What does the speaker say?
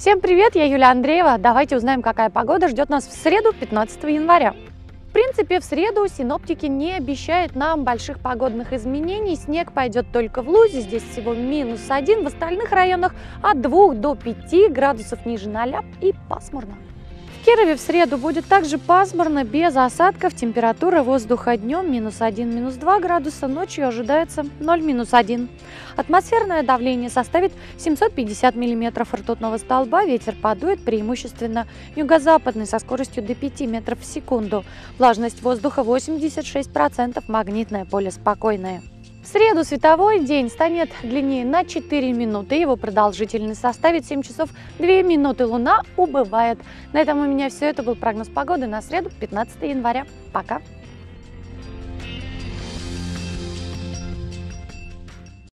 Всем привет, я Юлия Андреева. Давайте узнаем, какая погода ждет нас в среду, 15 января. В принципе, в среду синоптики не обещают нам больших погодных изменений. Снег пойдет только в Лузе, здесь всего -1, в остальных районах от 2 до 5 градусов ниже 0 и пасмурно. В Кирове в среду будет также пасмурно, без осадков. Температура воздуха днем -1, -2 градуса, ночью ожидается 0, -1. Атмосферное давление составит 750 миллиметров ртутного столба, ветер подует преимущественно юго-западный со скоростью до 5 метров в секунду. Влажность воздуха 86%, магнитное поле спокойное. В среду световой день станет длиннее на 4 минуты, его продолжительность составит 7 часов 2 минуты, луна убывает. На этом у меня все, это был прогноз погоды на среду, 15 января. Пока!